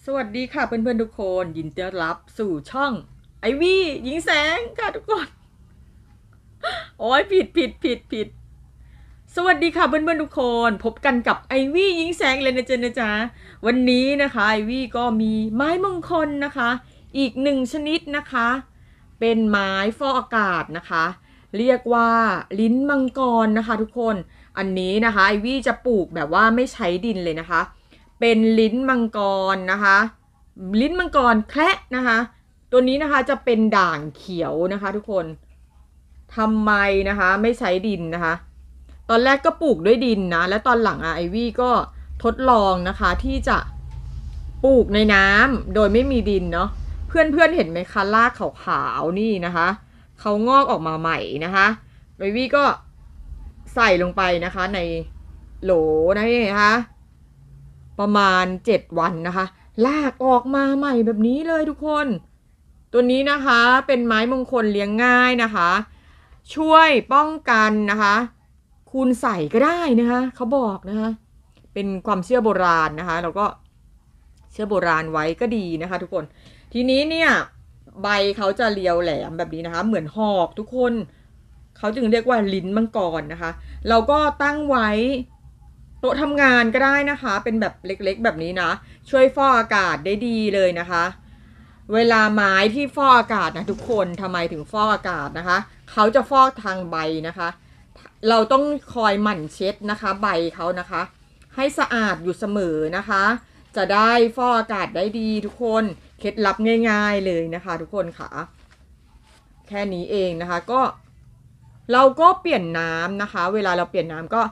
วัสดีค่ะเพื่อนๆทุกคนยินดีต้อนรับสู่ช่องไอวี่หญิงแสงค่ะทุกคนโอ้ยผิดสวัสดีค่ะเพื่อนๆทุกคนพบกันกับไอวี่หญิงแสงเลยนะจ๊ะวันนี้นะคะไอวี่ก็มีไม้มงคลนะคะอีกหนึ่งชนิดนะคะเป็นไม้ฟอกอากาศนะคะเรียกว่าลิ้นมังกรนะคะทุกคนอันนี้นะคะไอวี่จะปลูกแบบว่าไม่ใช้ดินเลยนะคะเป็นลิ้นมังกรนะคะลิ้นมังกรแคระนะคะตัวนี้นะคะจะเป็นด่างเขียวนะคะทุกคนทำไมนะคะไม่ใช้ดินนะคะตอนแรกก็ปลูกด้วยดินนะและตอนหลังไอวี่ก็ทดลองนะคะที่จะปลูกในน้ำโดยไม่มีดินเนาะเพื่อนเห็นไหมคะรากขาวๆนี่นะคะเขางอกออกมาใหม่นะคะไอวี่ก็ใส่ลงไปนะคะในโหลนะคะประมาณ7 วันนะคะลากออกมาใหม่แบบนี้เลยทุกคนตัวนี้นะคะเป็นไม้มงคลเลี้ยงง่ายนะคะช่วยป้องกันนะคะคูณใส่ก็ได้นะคะเขาบอกนะคะเป็นความเชื่อโบราณนะคะแล้วก็เชื่อโบราณไว้ก็ดีนะคะทุกคนทีนี้เนี่ยใบเขาจะเรียวแหลมแบบนี้นะคะเหมือนหอกทุกคนเขาจึงเรียกว่าลิ้นมังกรนะคะเราก็ตั้งไว้โต๊ะทำงานก็ได้นะคะเป็นแบบเล็กๆแบบนี้นะช่วยฟอกอากาศได้ดีเลยนะคะเวลาไม้ที่ฟอกอากาศนะทุกคนทำไมถึงฟอกอากาศนะคะเขาจะฟอกทางใบนะคะเราต้องคอยหมั่นเช็ดนะคะใบเขานะคะให้สะอาดอยู่เสมอนะคะจะได้ฟอกอากาศได้ดีทุกคนเคล็ดลับง่ายๆเลยนะคะทุกคนค่ะแค่นี้เองนะคะก็เราก็เปลี่ยนน้ำนะคะเวลาเราเปลี่ยนน้ำก็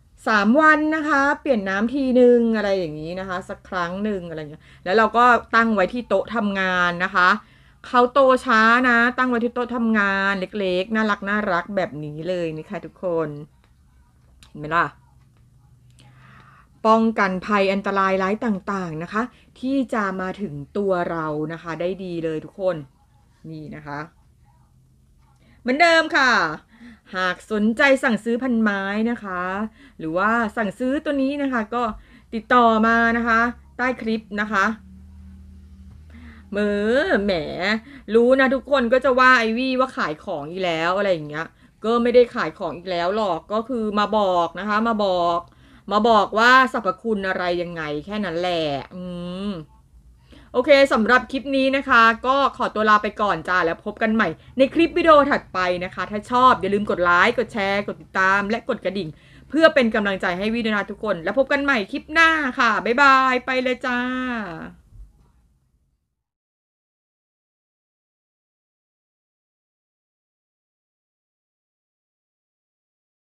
3 วันนะคะเปลี่ยนน้ำทีนึงอะไรอย่างนี้นะคะสักครั้งหนึ่งอะไรเงี้ยแล้วเราก็ตั้งไว้ที่โต๊ะทำงานนะคะเขาโตช้านะตั้งไว้ที่โต๊ะทำงานเล็กๆน่ารักแบบนี้เลยนี่ค่ะทุกคนเห็นไหมล่ะป้องกันภัยอันตรายร้ายต่างๆนะคะที่จะมาถึงตัวเรานะคะได้ดีเลยทุกคนนี่นะคะเหมือนเดิมค่ะหากสนใจสั่งซื้อพันไม้นะคะหรือว่าสั่งซื้อตัวนี้นะคะก็ติดต่อมานะคะใต้คลิปนะคะแหมรู้นะทุกคนก็จะว่าไอวี่ว่าขายของอีกแล้วอะไรอย่างเงี้ยก็ไม่ได้ขายของอีกแล้วหรอกก็คือมาบอกนะคะมาบอกว่าสรรพคุณอะไรยังไงแค่นั้นแหละโอเคสำหรับคลิปนี้นะคะก็ขอตัวลาไปก่อนจ้าแล้วพบกันใหม่ในคลิปวิดีโอถัดไปนะคะถ้าชอบอย่าลืมกดไลค์กดแชร์กดติดตามและกดกระดิ่งเพื่อเป็นกำลังใจให้วิดีโอนะทุกคนแล้วพบกันใหม่คลิปหน้าค่ะบ๊ายบายไปเลยจ้า